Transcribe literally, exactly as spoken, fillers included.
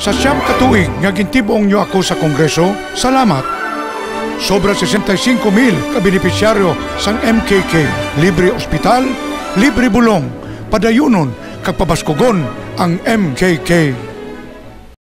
Sa siyam katuig nga gintibong nyo ako sa Kongreso, salamat. Sobra sesenta y cinco mil ka benepisyaryo sang M K K. Libre ospital, libre bulong, padayunon, kag pabaskugon ang M K K.